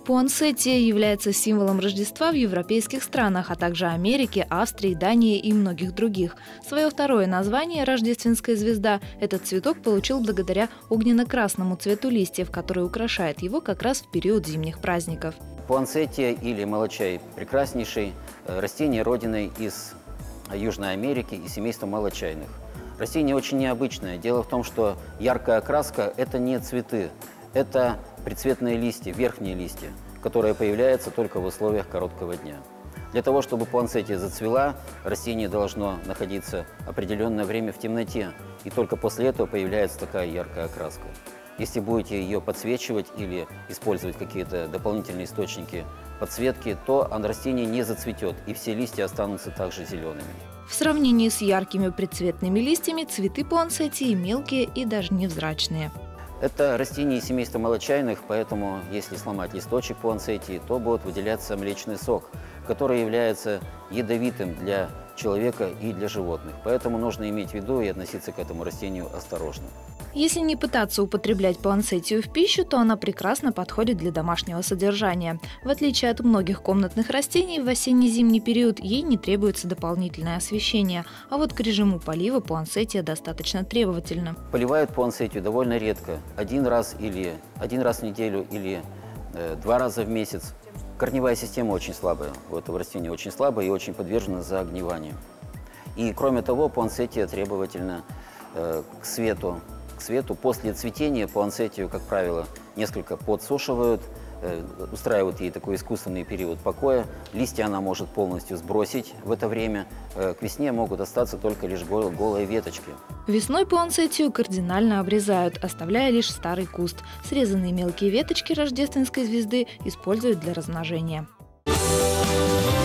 Пуансетия является символом Рождества в европейских странах, а также Америке, Австрии, Дании и многих других. Свое второе название «Рождественская звезда» этот цветок получил благодаря огненно-красному цвету листьев, который украшает его как раз в период зимних праздников. Пуансетия или молочай – прекраснейший растение, родиной из Южной Америки и семейства молочайных. Растение очень необычное. Дело в том, что яркая окраска – это не цветы, это предцветные листья, верхние листья, которые появляются только в условиях короткого дня. Для того, чтобы пуансетия зацвела, растение должно находиться определенное время в темноте, и только после этого появляется такая яркая окраска. Если будете ее подсвечивать или использовать какие-то дополнительные источники подсветки, то растение не зацветет, и все листья останутся также зелеными. В сравнении с яркими предцветными листьями, цветы пуансетии мелкие и даже невзрачные. Это растение из семейства молочайных, поэтому если сломать листочек пуансетии, то будет выделяться млечный сок, который является ядовитым для человека и для животных. Поэтому нужно иметь в виду и относиться к этому растению осторожно. Если не пытаться употреблять пуансетию в пищу, то она прекрасно подходит для домашнего содержания. В отличие от многих комнатных растений, в осенне-зимний период ей не требуется дополнительное освещение, а вот к режиму полива пуансетия достаточно требовательна. Поливают пуансетию довольно редко, один раз в неделю или 2 раза в месяц. Корневая система очень слабая, у этого растения очень слабая и очень подвержена загниванию. И кроме того, пуансетия требовательна к свету. После цветения пуансетию, как правило, несколько подсушивают, устраивают ей такой искусственный период покоя. Листья она может полностью сбросить в это время. К весне могут остаться только лишь голые веточки. Весной пуансетию кардинально обрезают, оставляя лишь старый куст. Срезанные мелкие веточки рождественской звезды используют для размножения.